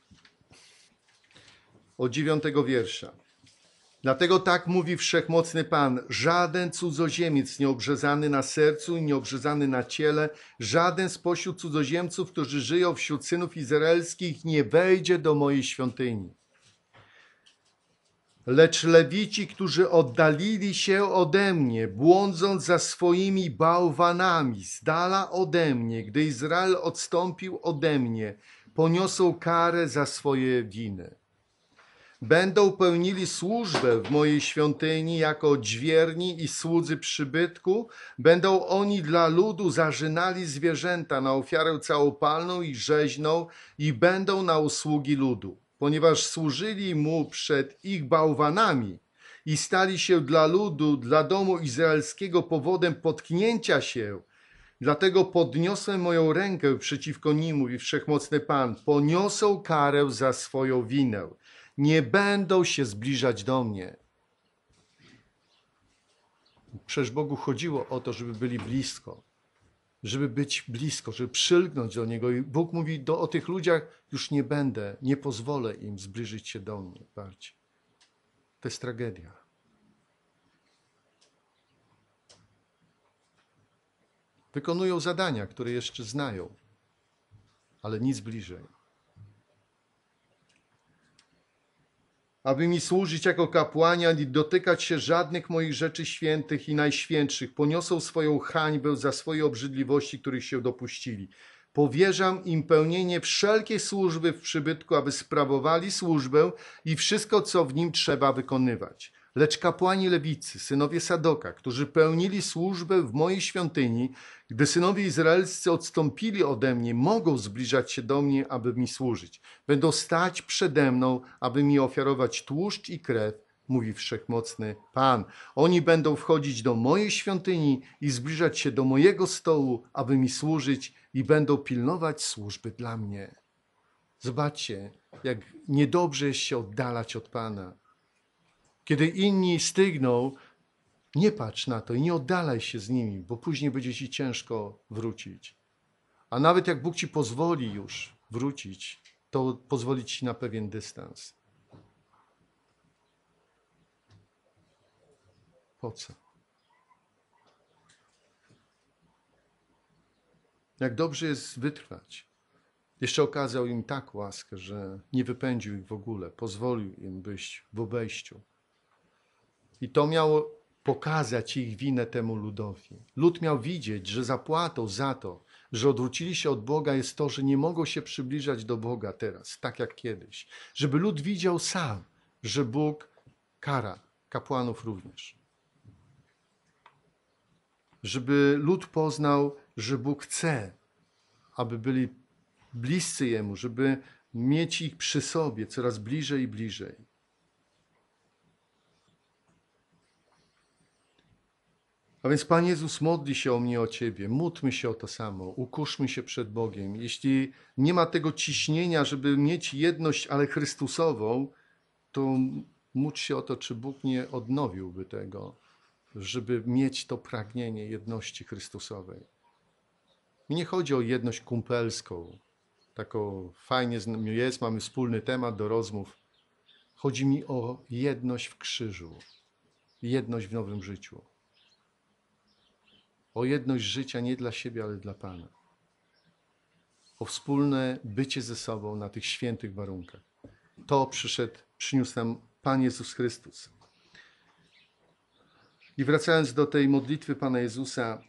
Od 9 wiersza. Dlatego tak mówi Wszechmocny Pan: żaden cudzoziemiec nieobrzezany na sercu i nieobrzezany na ciele, żaden spośród cudzoziemców, którzy żyją wśród synów izraelskich, nie wejdzie do mojej świątyni. Lecz Lewici, którzy oddalili się ode mnie, błądząc za swoimi bałwanami, z dala ode mnie, gdy Izrael odstąpił ode mnie, poniosą karę za swoje winy. Będą pełnili służbę w mojej świątyni jako dźwierni i słudzy przybytku. Będą oni dla ludu zarzynali zwierzęta na ofiarę całopalną i rzeźną i będą na usługi ludu, ponieważ służyli mu przed ich bałwanami i stali się dla ludu, dla domu izraelskiego powodem potknięcia się. Dlatego podniosłem moją rękę przeciwko nim, mówi Wszechmocny Pan. Poniosą karę za swoją winę. Nie będą się zbliżać do mnie. Przecież Bogu chodziło o to, żeby byli blisko. Żeby być blisko, żeby przylgnąć do Niego. I Bóg mówi o tych ludziach: już nie będę, nie pozwolę im zbliżyć się do mnie bardziej. To jest tragedia. Wykonują zadania, które jeszcze znają, ale nic bliżej. Aby mi służyć jako kapłani, ani dotykać się żadnych moich rzeczy świętych i najświętszych. Poniosą swoją hańbę za swoje obrzydliwości, których się dopuścili. Powierzam im pełnienie wszelkiej służby w przybytku, aby sprawowali służbę i wszystko, co w nim trzeba wykonywać. Lecz kapłani lewicy, synowie Sadoka, którzy pełnili służbę w mojej świątyni, gdy synowie izraelscy odstąpili ode mnie, mogą zbliżać się do mnie, aby mi służyć. Będą stać przede mną, aby mi ofiarować tłuszcz i krew, mówi Wszechmocny Pan. Oni będą wchodzić do mojej świątyni i zbliżać się do mojego stołu, aby mi służyć, i będą pilnować służby dla mnie. Zobaczcie, jak niedobrze jest się oddalać od Pana. Kiedy inni stygną, nie patrz na to i nie oddalaj się z nimi, bo później będzie ci ciężko wrócić. A nawet jak Bóg ci pozwoli już wrócić, to pozwoli ci na pewien dystans. Po co? Jak dobrze jest wytrwać. Jeszcze okazał im tak łaskę, że nie wypędził ich w ogóle, pozwolił im być w obejściu. I to miało pokazać ich winę temu ludowi. Lud miał widzieć, że zapłatą za to, że odwrócili się od Boga, jest to, że nie mogą się przybliżać do Boga teraz, tak jak kiedyś. Żeby lud widział sam, że Bóg kara kapłanów również. Żeby lud poznał, że Bóg chce, aby byli bliscy Jemu, żeby mieć ich przy sobie coraz bliżej i bliżej. A więc Pan Jezus modli się o mnie, o Ciebie. Módlmy się o to samo. Ukuszmy się przed Bogiem. Jeśli nie ma tego ciśnienia, żeby mieć jedność, ale Chrystusową, to módl się o to, czy Bóg nie odnowiłby tego, żeby mieć to pragnienie jedności Chrystusowej. Mi nie chodzi o jedność kumpelską. Taką fajnie jest, mamy wspólny temat do rozmów. Chodzi mi o jedność w krzyżu. Jedność w nowym życiu. O jedność życia nie dla siebie, ale dla Pana. O wspólne bycie ze sobą na tych świętych warunkach. To przyniósł nam Pan Jezus Chrystus. I wracając do tej modlitwy Pana Jezusa,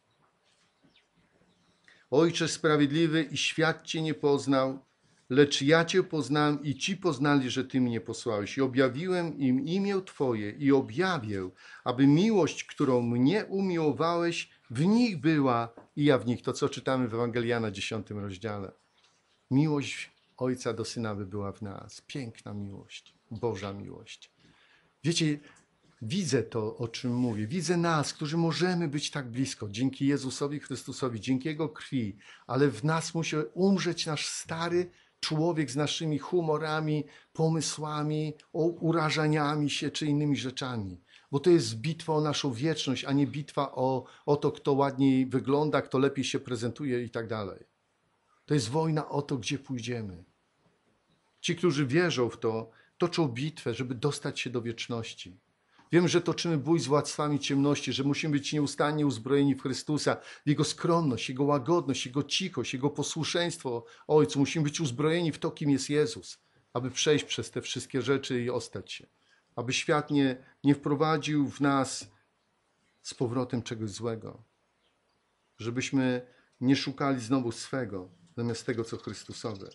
Ojcze sprawiedliwy, i świat Cię nie poznał, lecz ja Cię poznałem i ci poznali, że Ty mnie posłałeś. I objawiłem im imię Twoje i objawię, aby miłość, którą mnie umiłowałeś, w nich była i ja w nich. To, co czytamy w Ewangelii Jana 10 rozdziale. Miłość Ojca do Syna by była w nas. Piękna miłość, Boża miłość. Wiecie, widzę to, o czym mówię. Widzę nas, którzy możemy być tak blisko. Dzięki Jezusowi Chrystusowi, dzięki Jego krwi. Ale w nas musi umrzeć nasz stary człowiek z naszymi humorami, pomysłami, urażaniami się czy innymi rzeczami. Bo to jest bitwa o naszą wieczność, a nie bitwa o to, kto ładniej wygląda, kto lepiej się prezentuje i tak dalej. To jest wojna o to, gdzie pójdziemy. Ci, którzy wierzą w to, toczą bitwę, żeby dostać się do wieczności. Wiem, że toczymy bój z władztwami ciemności, że musimy być nieustannie uzbrojeni w Chrystusa, w Jego skromność, Jego łagodność, Jego cichość, Jego posłuszeństwo Ojcu. Musimy być uzbrojeni w to, kim jest Jezus, aby przejść przez te wszystkie rzeczy i ostać się. Aby świat nie wprowadził w nas z powrotem czegoś złego. Żebyśmy nie szukali znowu swego, zamiast tego, co Chrystusowe.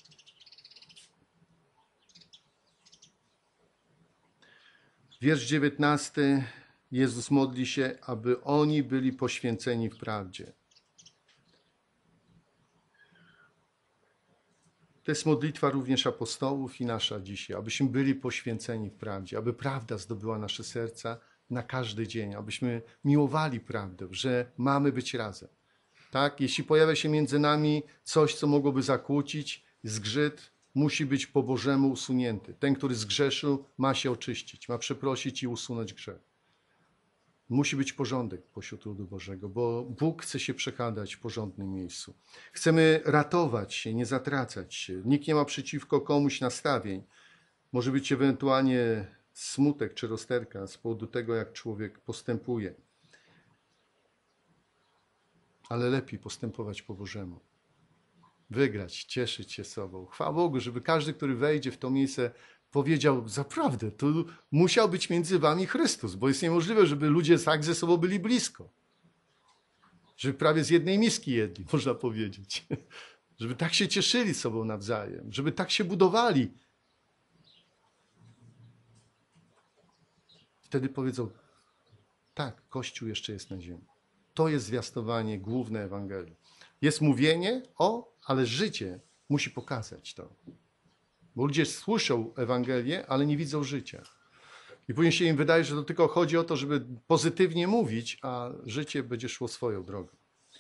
Wiersz 19. Jezus modli się, aby oni byli poświęceni w prawdzie. To jest modlitwa również apostołów i nasza dzisiaj, abyśmy byli poświęceni w prawdzie, aby prawda zdobyła nasze serca na każdy dzień, abyśmy miłowali prawdę, że mamy być razem. Tak? Jeśli pojawia się między nami coś, co mogłoby zakłócić, zgrzyt, musi być po Bożemu usunięty. Ten, który zgrzeszył, ma się oczyścić, ma przeprosić i usunąć grzech. Musi być porządek pośród ludu Bożego, bo Bóg chce się przechadzać w porządnym miejscu. Chcemy ratować się, nie zatracać się. Nikt nie ma przeciwko komuś nastawień. Może być ewentualnie smutek czy rozterka z powodu tego, jak człowiek postępuje. Ale lepiej postępować po Bożemu. Wygrać, cieszyć się sobą. Chwała Bogu, żeby każdy, który wejdzie w to miejsce, powiedział, zaprawdę, tu musiał być między wami Chrystus, bo jest niemożliwe, żeby ludzie tak ze sobą byli blisko. Żeby prawie z jednej miski jedli, można powiedzieć. Żeby tak się cieszyli sobą nawzajem, żeby tak się budowali. Wtedy powiedzą, tak, Kościół jeszcze jest na ziemi. To jest zwiastowanie główne Ewangelii. Jest mówienie ale życie musi pokazać to. Bo ludzie słyszą Ewangelię, ale nie widzą życia. I później się im wydaje, że to tylko chodzi o to, żeby pozytywnie mówić, a życie będzie szło swoją drogą.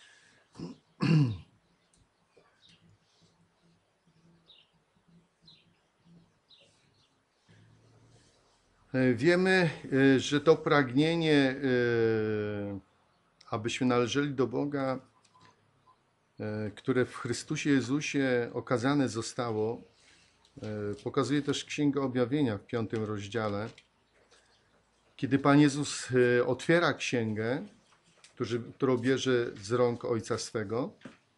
Wiemy, że to pragnienie, abyśmy należeli do Boga, które w Chrystusie Jezusie okazane zostało, pokazuje też Księga Objawienia w 5 rozdziale. Kiedy Pan Jezus otwiera księgę, którą bierze z rąk Ojca swego,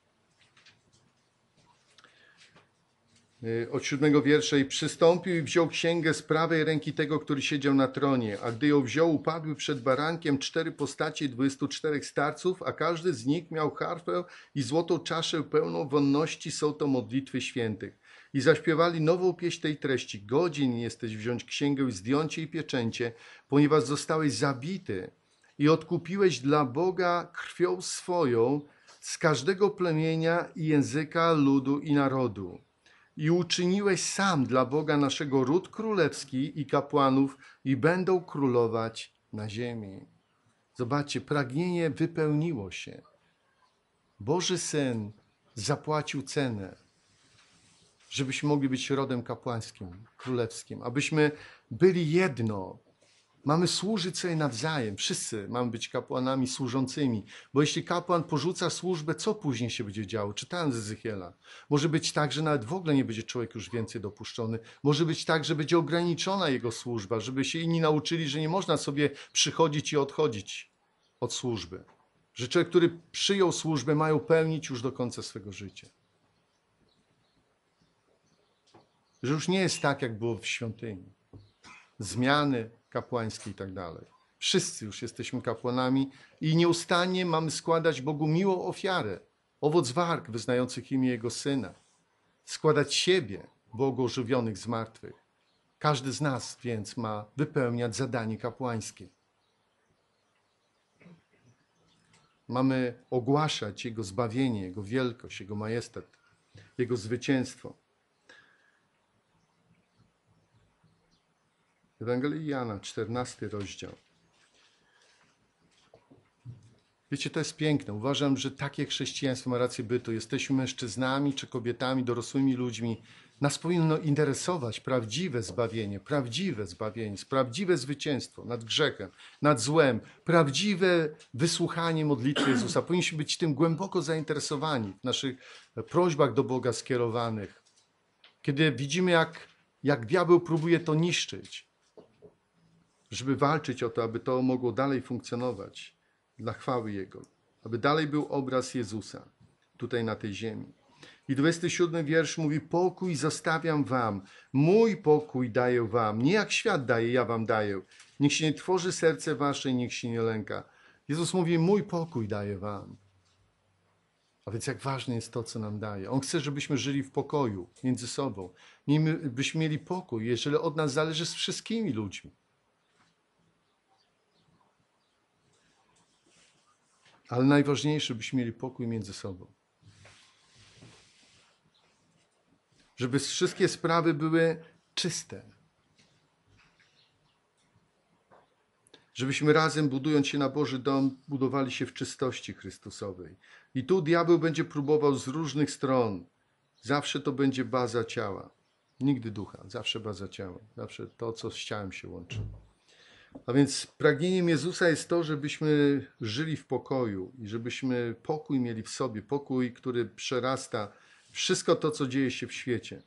od 7 wiersza, i przystąpił i wziął księgę z prawej ręki tego, który siedział na tronie, a gdy ją wziął, upadły przed barankiem 4 postacie 24 starców, a każdy z nich miał harfę i złotą czaszę pełną wonności, są to modlitwy świętych. I zaśpiewali nową pieśń tej treści: godzien jesteś wziąć księgę i zdjąć jej pieczęcie, ponieważ zostałeś zabity i odkupiłeś dla Boga krwią swoją z każdego plemienia i języka, ludu i narodu. I uczyniłeś sam dla Boga naszego ród królewski i kapłanów, i będą królować na ziemi. Zobaczcie, pragnienie wypełniło się. Boży Syn zapłacił cenę, żebyśmy mogli być rodem kapłańskim, królewskim, abyśmy byli jedno. Mamy służyć sobie nawzajem. Wszyscy mamy być kapłanami służącymi. Bo jeśli kapłan porzuca służbę, co później się będzie działo? Czytałem z Ezechiela. Może być tak, że nawet w ogóle nie będzie człowiek już więcej dopuszczony. Może być tak, że będzie ograniczona jego służba, żeby się inni nauczyli, że nie można sobie przychodzić i odchodzić od służby. Że człowiek, który przyjął służbę, ma ją pełnić już do końca swego życia. Że już nie jest tak, jak było w świątyni. Zmiany kapłańskie i tak dalej. Wszyscy już jesteśmy kapłanami i nieustannie mamy składać Bogu miłą ofiarę, owoc warg wyznających imię Jego Syna. Składać siebie Bogu ożywionych z martwych. Każdy z nas więc ma wypełniać zadanie kapłańskie. Mamy ogłaszać Jego zbawienie, Jego wielkość, Jego majestat, Jego zwycięstwo. Ewangelii Jana, 14 rozdział. Wiecie, to jest piękne. Uważam, że takie chrześcijaństwo ma rację bytu. Jesteśmy mężczyznami czy kobietami, dorosłymi ludźmi. Nas powinno interesować prawdziwe zbawienie, prawdziwe zwycięstwo nad grzechem, nad złem, prawdziwe wysłuchanie modlitwy Jezusa. Powinniśmy być tym głęboko zainteresowani w naszych prośbach do Boga skierowanych. Kiedy widzimy, jak diabeł próbuje to niszczyć, żeby walczyć o to, aby to mogło dalej funkcjonować dla chwały Jego, aby dalej był obraz Jezusa tutaj na tej ziemi. I 27 wiersz mówi: pokój zostawiam wam, mój pokój daję wam, nie jak świat daje, ja wam daję. Niech się nie tworzy serce wasze i niech się nie lęka. Jezus mówi: mój pokój daję wam. A więc jak ważne jest to, co nam daje. On chce, żebyśmy żyli w pokoju między sobą, byśmy mieli pokój, jeżeli od nas zależy, z wszystkimi ludźmi. Ale najważniejsze, byśmy mieli pokój między sobą. Żeby wszystkie sprawy były czyste. Żebyśmy razem, budując się na Boży dom, budowali się w czystości Chrystusowej. I tu diabeł będzie próbował z różnych stron. Zawsze to będzie baza ciała. Nigdy ducha, zawsze baza ciała. Zawsze to, co z ciałem się łączy. A więc pragnieniem Jezusa jest to, żebyśmy żyli w pokoju i żebyśmy pokój mieli w sobie. Pokój, który przerasta wszystko to, co dzieje się w świecie.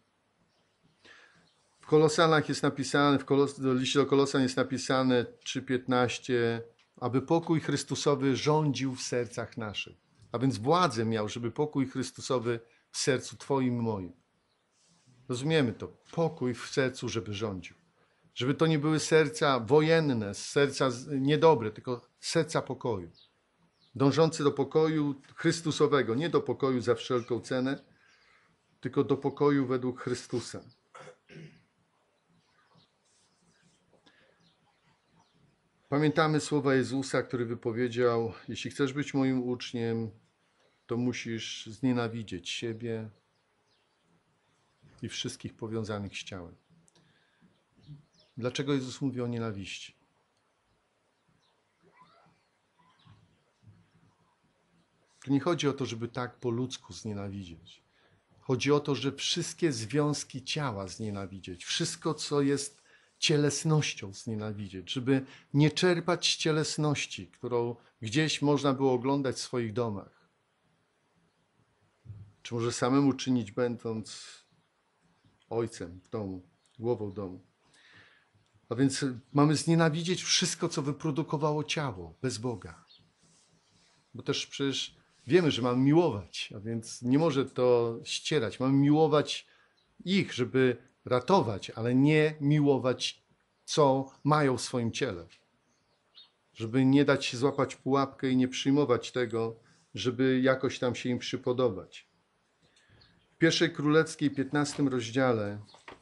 W Kolosanach jest napisane, w liście do Kolosan jest napisane 3:15, aby pokój Chrystusowy rządził w sercach naszych. A więc władzę miał, żeby pokój Chrystusowy w sercu Twoim i moim. Rozumiemy to. Pokój w sercu, żeby rządził. Żeby to nie były serca wojenne, serca niedobre, tylko serca pokoju. Dążące do pokoju Chrystusowego, nie do pokoju za wszelką cenę, tylko do pokoju według Chrystusa. Pamiętamy słowa Jezusa, który wypowiedział: jeśli chcesz być moim uczniem, to musisz znienawidzieć siebie i wszystkich powiązanych z ciałem. Dlaczego Jezus mówi o nienawiści? Tu nie chodzi o to, żeby tak po ludzku znienawidzieć. Chodzi o to, że wszystkie związki ciała znienawidzieć. Wszystko, co jest cielesnością, znienawidzieć. Żeby nie czerpać z cielesności, którą gdzieś można było oglądać w swoich domach. Czy może samemu czynić, będąc ojcem w domu, głową domu. A więc mamy znienawidzieć wszystko, co wyprodukowało ciało bez Boga. Bo też przecież wiemy, że mamy miłować, a więc nie może to ścierać. Mamy miłować ich, żeby ratować, ale nie miłować, co mają w swoim ciele. Żeby nie dać się złapać w pułapkę i nie przyjmować tego, żeby jakoś tam się im przypodobać. W 1 Królewskiej 15 rozdziale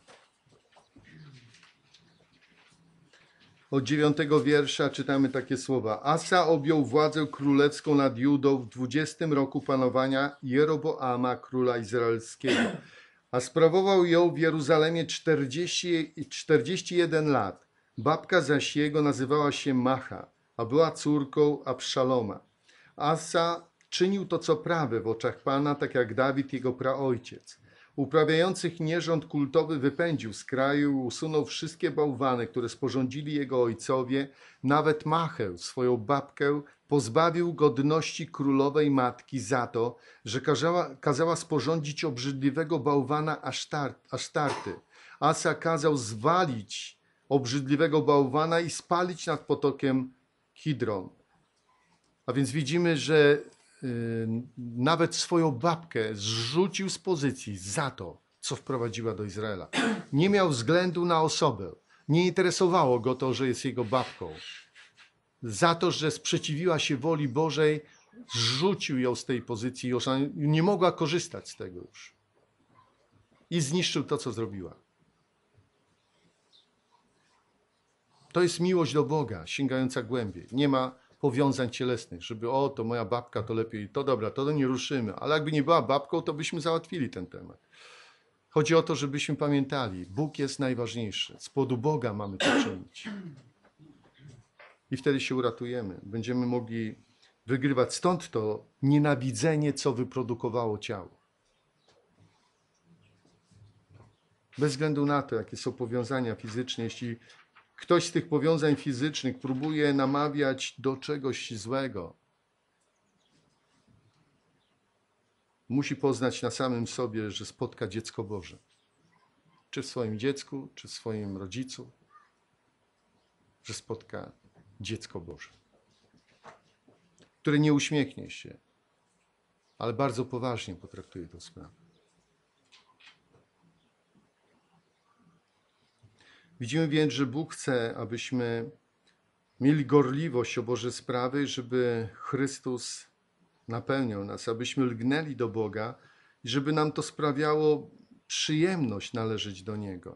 od 9 wiersza czytamy takie słowa. Asa objął władzę królewską nad Judą w 20 roku panowania Jeroboama, króla izraelskiego, a sprawował ją w Jeruzalemie 41 lat. Babka zaś jego nazywała się Macha, a była córką Abszaloma. Asa czynił to, co prawe w oczach Pana, tak jak Dawid, jego praojciec. Uprawiających nierząd kultowy wypędził z kraju i usunął wszystkie bałwany, które sporządzili jego ojcowie. Nawet Machę, swoją babkę, pozbawił godności królowej matki za to, że kazała sporządzić obrzydliwego bałwana Asztarty. Asa kazał zwalić obrzydliwego bałwana i spalić nad potokiem Kidron. A więc widzimy, że nawet swoją babkę zrzucił z pozycji za to, co wprowadziła do Izraela. Nie miał względu na osobę. Nie interesowało go to, że jest jego babką. za to, że sprzeciwiła się woli Bożej, zrzucił ją z tej pozycji i ona nie mogła korzystać z tego już. I zniszczył to, co zrobiła. To jest miłość do Boga, sięgająca głębiej. Nie ma powiązań cielesnych, żeby to moja babka, to lepiej, to dobra, to nie ruszymy. Ale jakby nie była babką, to byśmy załatwili ten temat. Chodzi o to, żebyśmy pamiętali, Bóg jest najważniejszy. Z powodu Boga mamy to czynić. I wtedy się uratujemy. Będziemy mogli wygrywać. Stąd to nienawidzenie, co wyprodukowało ciało. Bez względu na to, jakie są powiązania fizyczne, jeśli ktoś z tych powiązań fizycznych próbuje namawiać do czegoś złego, musi poznać na samym sobie, że spotka dziecko Boże. Czy w swoim dziecku, czy w swoim rodzicu, że spotka dziecko Boże, które nie uśmiechnie się, ale bardzo poważnie potraktuje tę sprawę. Widzimy więc, że Bóg chce, abyśmy mieli gorliwość o Boże sprawy, żeby Chrystus napełniał nas, abyśmy lgnęli do Boga i żeby nam to sprawiało przyjemność należeć do Niego.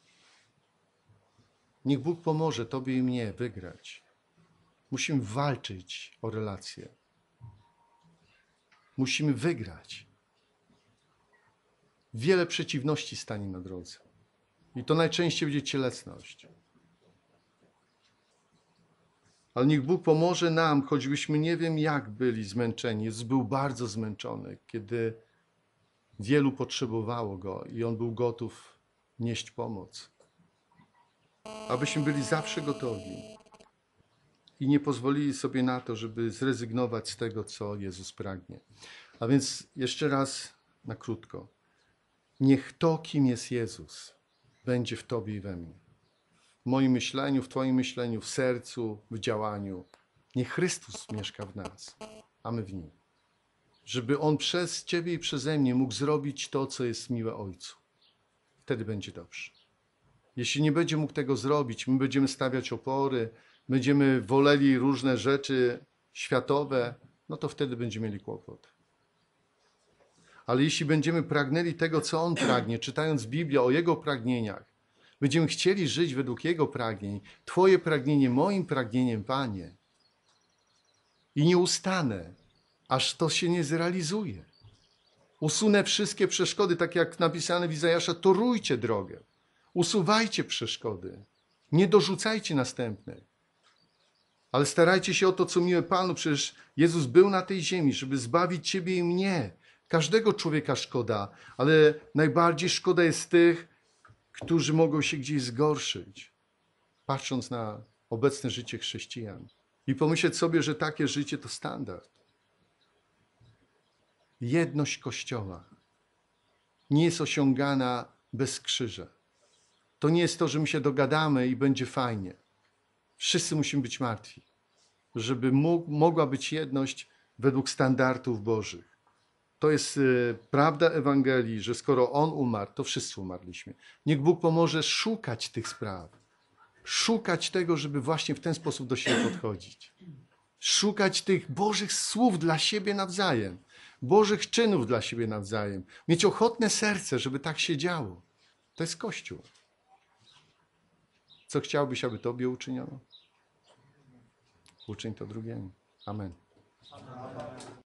Niech Bóg pomoże Tobie i mnie wygrać. Musimy walczyć o relacje. Musimy wygrać. Wiele przeciwności stanie na drodze. I to najczęściej będzie cielesność. Ale niech Bóg pomoże nam, choćbyśmy nie wiem jak byli zmęczeni. Jezus był bardzo zmęczony, kiedy wielu potrzebowało Go i On był gotów nieść pomoc. Abyśmy byli zawsze gotowi i nie pozwolili sobie na to, żeby zrezygnować z tego, co Jezus pragnie. A więc jeszcze raz na krótko. Niech to, kim jest Jezus, będzie w Tobie i we mnie. W moim myśleniu, w Twoim myśleniu, w sercu, w działaniu. Niech Chrystus mieszka w nas, a my w Nim. Żeby On przez Ciebie i przeze mnie mógł zrobić to, co jest miłe Ojcu. Wtedy będzie dobrze. Jeśli nie będzie mógł tego zrobić, my będziemy stawiać opory, będziemy woleli różne rzeczy światowe, no to wtedy będziemy mieli kłopot. Ale jeśli będziemy pragnęli tego, co On pragnie, czytając Biblię o Jego pragnieniach, będziemy chcieli żyć według Jego pragnień, Twoje pragnienie moim pragnieniem, Panie. I nie ustanę, aż to się nie zrealizuje. Usunę wszystkie przeszkody, tak jak napisane w Izajasza, torujcie drogę. Usuwajcie przeszkody. Nie dorzucajcie następnych. Ale starajcie się o to, co miłe Panu. Przecież Jezus był na tej ziemi, żeby zbawić Ciebie i mnie. Każdego człowieka szkoda, ale najbardziej szkoda jest tych, którzy mogą się gdzieś zgorszyć, patrząc na obecne życie chrześcijan. I pomyśleć sobie, że takie życie to standard. Jedność Kościoła nie jest osiągana bez krzyża. To nie jest to, że my się dogadamy i będzie fajnie. Wszyscy musimy być martwi, żeby mogła być jedność według standardów Bożych. To jest prawda Ewangelii, że skoro On umarł, to wszyscy umarliśmy. Niech Bóg pomoże szukać tych spraw. Szukać tego, żeby właśnie w ten sposób do siebie podchodzić. Szukać tych Bożych słów dla siebie nawzajem. Bożych czynów dla siebie nawzajem. Mieć ochotne serce, żeby tak się działo. To jest Kościół. Co chciałbyś, aby Tobie uczyniono? Uczyń to drugiemu. Amen.